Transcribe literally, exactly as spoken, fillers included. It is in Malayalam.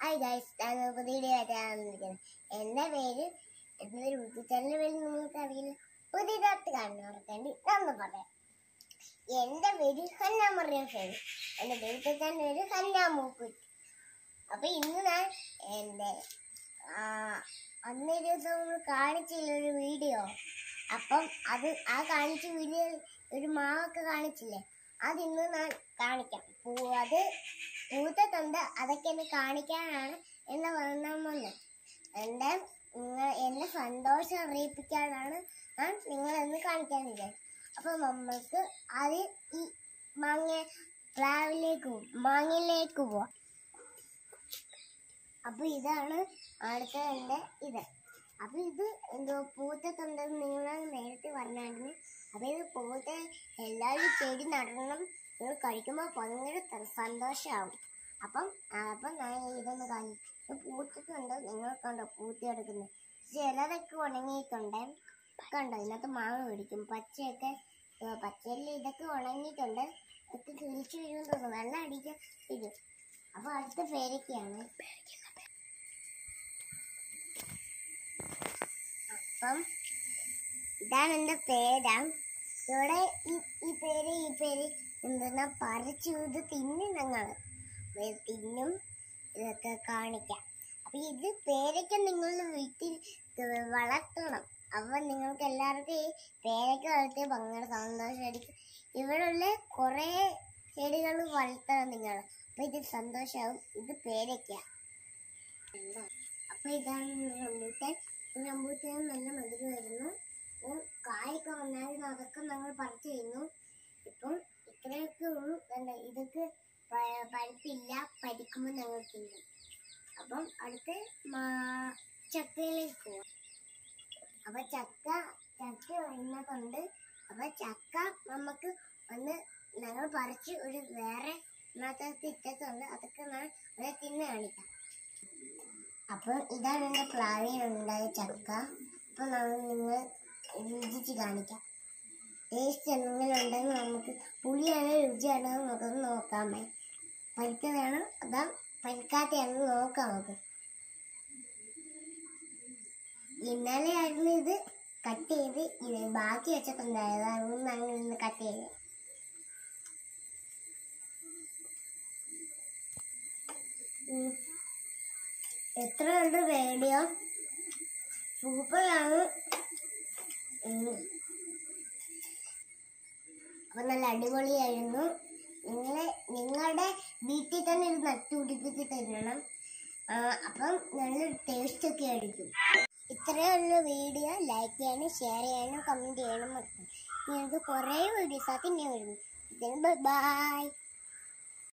ഹായ് ഗൈസ്, ഞാൻ പുതിയ വീഡിയോ ആയിട്ടാണ് വന്നിരിക്കുന്നത്. എൻ്റെ പേര് എൻ്റെ യൂട്യൂബ് ചാനലിൻ്റെ പേര് നിങ്ങൾക്ക് അറിയില്ല. പുതിയതായിട്ട് കാണുന്നവർക്ക് വേണ്ടി ഒന്ന് പറയാം. എൻ്റെ പേര് ഹന്ന മറിയം ഷെയ്ൻ. എൻ്റെ യൂട്യൂബ് ചാനലിൻ്റെ പേര് ഹന്ന മൂക്കുറ്റി. അപ്പം ഇന്ന് ഞാൻ എൻ്റെ അന്നൊരു ദിവസം കാണിച്ചില്ലൊരു വീഡിയോ. അപ്പം അത് ആ കാണിച്ച വീഡിയോ ഒരു മാവൊക്കെ കാണിച്ചില്ലേ, അതിന്ന് ഞാൻ കാണിക്കാം. പൂ അത് പൂത്തിട്ടുണ്ട്, അതൊക്കെ എന്നെ കാണിക്കാനാണ് എന്നെ വന്നത്. എൻ്റെ നിങ്ങൾ എന്നെ സന്തോഷം അറിയിപ്പിക്കാനാണ് ഞാൻ നിങ്ങളെന്ന് കാണിക്കാൻ വിചാരിച്ചു. അപ്പോൾ നമ്മൾക്ക് അത് ഈ മാങ്ങ പ്ലാവിലേക്ക് പോകും മാങ്ങയിലേക്ക് പോവാം. അപ്പോൾ ഇതാണ് അടുത്ത എൻ്റെ ഇത്. അപ്പോൾ ഇത് എന്തോ പൂത്തിട്ടുണ്ടെന്ന് നിങ്ങൾ നേരത്തെ പറഞ്ഞായിരുന്നു. അപ്പോൾ ഇത് പൂത്ത എല്ലാവരും ചെടി നടണം, നിങ്ങൾ കഴിക്കുമ്പോൾ ഭയങ്കര സന്തോഷമാവും. അപ്പം അപ്പം ഞാൻ ഇതൊന്ന് കാണിച്ചു. പൂത്തിട്ടുണ്ട്, നിങ്ങൾ കണ്ടോ പൂത്തിയെടുക്കുന്നത്. ചിലതൊക്കെ ഉണങ്ങിയിട്ടുണ്ട്, കണ്ടോ ഇതിനകത്ത് മാങ്ങ പിടിക്കും. പച്ചയൊക്കെ പച്ചയിൽ ഇതൊക്കെ ഉണങ്ങിയിട്ടുണ്ട്, ഇതൊക്കെ കിളിച്ചു വരുമെന്ന് തോന്നുന്നു, വെള്ളം അടിക്കാൻ ഇത്. അപ്പോൾ അടുത്ത പേരയ്ക്കാണ്. അപ്പം ഇതാണ് എൻ്റെ പേര. ഇവിടെ ഈ ഈ പേര് ഈ പേര് എന്തെന്നാ പറിച്ചു ഇത് തിന്നും, ഞങ്ങൾ തിന്നും, ഇതൊക്കെ കാണിക്കാം. അപ്പം ഇത് പേരയ്ക്ക നിങ്ങൾ വീട്ടിൽ വളർത്തണം. അപ്പം നിങ്ങൾക്ക് എല്ലാവർക്കും ഈ പേരയ്ക്ക വളർത്തിയ ഭയങ്കര സന്തോഷമായിരിക്കും. ഇവിടെയുള്ള കുറേ ചെടികൾ വളർത്തണം നിങ്ങൾ, അപ്പം ഇത് സന്തോഷമാവും. ഇത് പേരയ്ക്ക. അപ്പം ഇതാണ് റംബൂട്ടാൻ. റംബൂട്ടാൻ നല്ല മധുരം വരുന്നു. കായൊക്കെ വന്നാലും അതൊക്കെ ഞങ്ങൾ പറിച്ചു കഴിഞ്ഞു. ഇപ്പം ഇത്രയൊക്കെ ഉള്ളൂ. ഇതൊക്കെ പഴുപ്പില്ല, പരിക്കുമ്പോൾ ഞങ്ങൾ തിന്നും. അപ്പം അടുത്ത് ചക്കയിലേക്ക് പോവാം. അപ്പം ചക്ക ചക്ക വരുന്നതുണ്ട്. അപ്പം ചക്ക നമുക്ക് ഒന്ന് ഞങ്ങൾ പറിച്ച് ഒരു വേറെ ഇതിനകത്ത് ഇട്ടിട്ടുണ്ട്, അതൊക്കെ ഞാൻ അത് തിന്ന് കാണിക്കാം. അപ്പം ഇതാണ് എൻ്റെ പ്ലാവിലുണ്ടായ ചക്ക. അപ്പം നിങ്ങൾ രുചിച്ച് കാണിക്കാം. ടേസ്റ്റ് എന്തെങ്കിലും ഉണ്ടെങ്കിൽ നമുക്ക് പുളിയാണോ രുചിയാണോ നമുക്കൊന്ന് നോക്കാമേ. പരിക്കതാണോ അതാ പരിക്കാത്തയാണെന്ന് നോക്കാം നമുക്ക്. ഇന്നലെ ആയിരുന്നു ഇത് കട്ട് ചെയ്ത് ഇത് ബാക്കി വെച്ചിട്ടുണ്ടായത്, അതൊന്നും അങ്ങനെ ഇന്ന് കട്ട് ചെയ്ത്. എത്ര ഉണ്ട് വീഡിയോ, സൂപ്പറാണ്. അപ്പൊ നല്ല അടിപൊളിയായിരുന്നു. നിങ്ങളെ നിങ്ങളുടെ വീട്ടിൽ തന്നെ ഇത് നട്ടുപിടിപ്പിച്ച് തരണം. അപ്പം നല്ല ടേസ്റ്റ് ഒക്കെ ആയിരിക്കും. ഇത്രയുള്ള വീഡിയോ ലൈക്ക് ചെയ്യാനും ഷെയർ ചെയ്യാനും കമന്റ് ചെയ്യാനും മറക്കും. നിങ്ങൾക്ക് കുറേ വീഡിയോസ് ആക്കി ഞാൻ വരുന്നു. ബൈ.